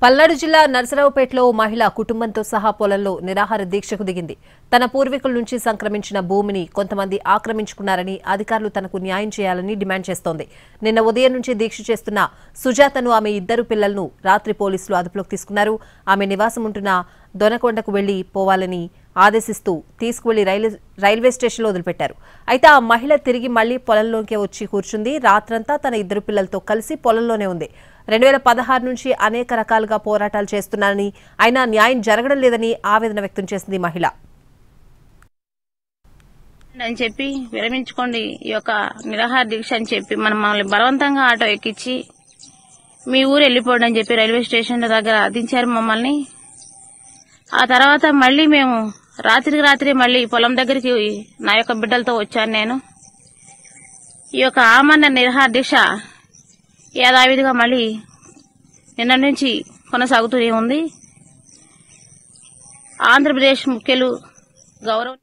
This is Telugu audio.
పల్నాడు జిల్లా నర్సరావుపేటలో ఓ మహిళ కుటుంబంతో సహా పొలంలో నిరాహార దీక్షకు దిగింది. తన పూర్వీకుల నుంచి సంక్రమించిన భూమిని కొంతమంది ఆక్రమించుకున్నారని అధికారులు తనకు న్యాయం చేయాలని డిమాండ్ చేస్తోంది. నిన్న ఉదయం నుంచి దీక్ష చేస్తున్న సుజాతను ఆమె ఇద్దరు పిల్లలను రాత్రి పోలీసులు అదుపులోకి తీసుకున్నారు. ఆమె నివాసం ఉంటున్న దొనకొండకు వెళ్లి పోవాలని ఆదేశిస్తూ తీసుకువెళ్లి రైల్వే స్టేషన్లో వదిలిపెట్టారు. అయితే ఆ మహిళ తిరిగి మళ్లీ పొలంలోకి వచ్చి కూర్చుంది. రాత్రంతా తన ఇద్దరు పిల్లలతో కలిసి పొలంలోనే ఉంది. 2016 నుంచి అనేక రకాలుగా పోరాటాలు చేస్తున్నారని, అయినా న్యాయం జరగడం లేదని ఆవేదన వ్యక్తం చేసింది మహిళ. అని చెప్పి విరమించుకోండి ఈ యొక్క నిరాహార దీక్ష అని చెప్పి మమ్మల్ని బలవంతంగా ఆటో ఎక్కించి మీ ఊరు వెళ్ళిపోండి అని చెప్పి రైల్వే స్టేషన్ దగ్గర దించారు మమ్మల్ని. ఆ తర్వాత మళ్లీ మేము రాత్రి మళ్లీ పొలం దగ్గరికి నా యొక్క బిడ్డలతో వచ్చాను. నేను ఈ యొక్క ఆమరణ నిరాహార దీక్ష యథావిధిగా మళ్లీ నిన్న నుంచి కొనసాగుతూనే ఉంది. ఆంధ్రప్రదేశ్ ముఖ్యులు గౌరవ